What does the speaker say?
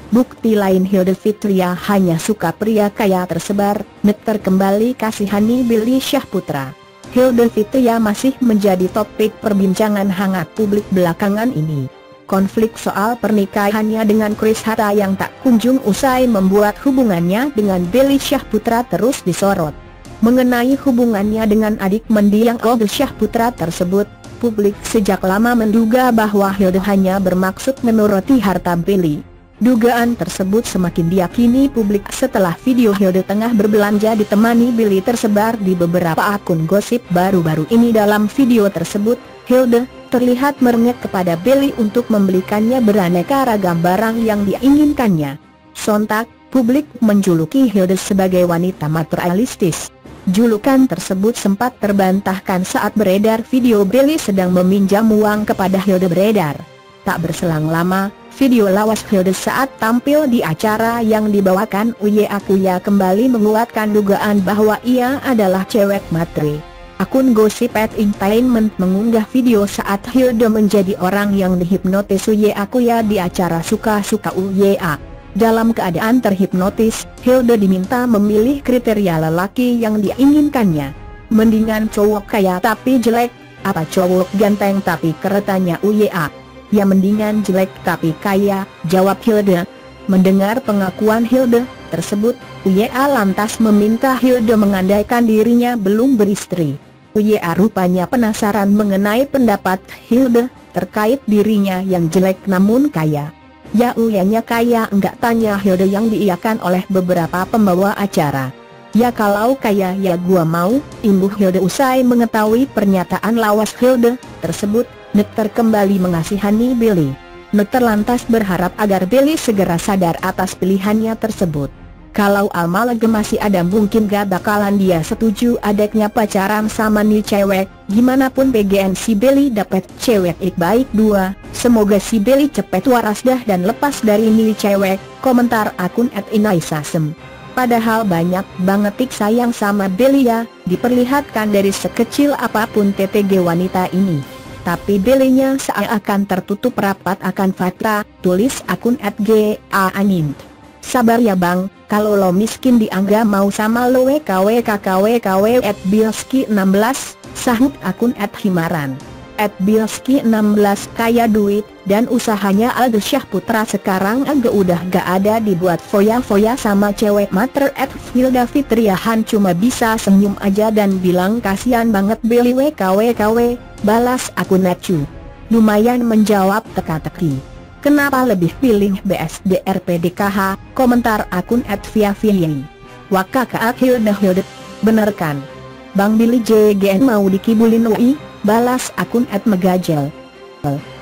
Bukti lain Hilda Fitria hanya suka pria kaya tersebar, neter kembali kasihani Billy Syahputra. Hilda Fitria masih menjadi topik perbincangan hangat publik belakangan ini. Konflik soal pernikahannya dengan Kris Hatta yang tak kunjung usai membuat hubungannya dengan Billy Syahputra terus disorot. Mengenai hubungannya dengan adik mendiang Billy Syahputra tersebut, publik sejak lama menduga bahwa Hilda hanya bermaksud menuruti harta Billy. Dugaan tersebut semakin diyakini publik setelah video Hilda tengah berbelanja ditemani Billy tersebar di beberapa akun gosip baru-baru ini. Dalam video tersebut, Hilda terlihat merengek kepada Billy untuk membelikannya beraneka ragam barang yang diinginkannya. Sontak, publik menjuluki Hilda sebagai wanita materialistis. Julukan tersebut sempat terbantahkan saat beredar video Billy sedang meminjam uang kepada Hilda beredar. Tak berselang lama, video lawas Hilda saat tampil di acara yang dibawakan Uye Akuya kembali menguatkan dugaan bahwa ia adalah cewek matre. Akun Gossip Entertainment mengunggah video saat Hilda menjadi orang yang dihipnotis Uye Akuya di acara Suka-Suka Uya. Dalam keadaan terhipnotis, Hilda diminta memilih kriteria lelaki yang diinginkannya. Mendingan cowok kaya tapi jelek, apa cowok ganteng tapi keretanya Uya? Ya mendingan jelek tapi kaya, jawab Hilda. Mendengar pengakuan Hilda tersebut, Uya lantas meminta Hilda mengandaikan dirinya belum beristri. Uya rupanya penasaran mengenai pendapat Hilda terkait dirinya yang jelek namun kaya. Ya Uyanya kaya enggak, tanya Hilda yang diiyakan oleh beberapa pembawa acara. Ya kalau kaya ya gua mau, imbuh Hilda usai mengetahui pernyataan lawas Hilda tersebut. Neter kembali mengasihani Billy. Neter lantas berharap agar Billy segera sadar atas pilihannya tersebut. Kalau Almalege masih ada mungkin gak bakalan dia setuju adiknya pacaran sama nih cewek. Gimanapun PGN si Billy dapat cewek baik dua. Semoga si Billy cepet waras dah dan lepas dari nih cewek. Komentar akun @inaisasem. Padahal banyak banget tik sayang sama Billy ya, diperlihatkan dari sekecil apapun TTG wanita ini. Tapi Billy-nya seakan tertutup rapat akan fakta, tulis akun @gaangin. Sabar ya bang, kalau lo miskin dianggap mau sama lo wkwkkw @bilski16, sahut akun @himaran. @bilski16 kaya duit, dan usahanya Alda Syahputra sekarang agak udah gak ada dibuat foya-foya sama cewek matre. Hilda Fitriahan cuma bisa senyum aja dan bilang kasihan banget Billy wkwkw, balas akun Netcu. Lumayan menjawab teka-teki. Kenapa lebih pilih BSDRPDKH, komentar akun @viaviyi. Wakaka Hilda, bener kan? Bang Billy JGN mau dikibulin UI, balas akun @megajel.